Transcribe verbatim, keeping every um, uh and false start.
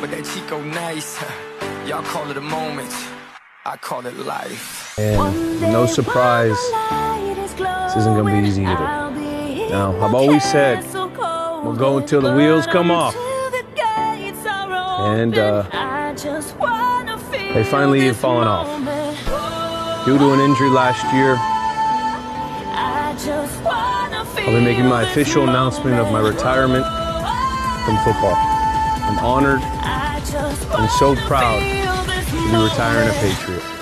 but that Chico nice. Y'all call it a moment, I call it life. And no surprise, this isn't gonna be easy either. Now, I've always said, we'll go until the wheels come off. And uh, they finally have fallen off. Due to an injury last year, I'll be making my official announcement of my retirement from football. I'm honored and so proud to be retiring a Patriot.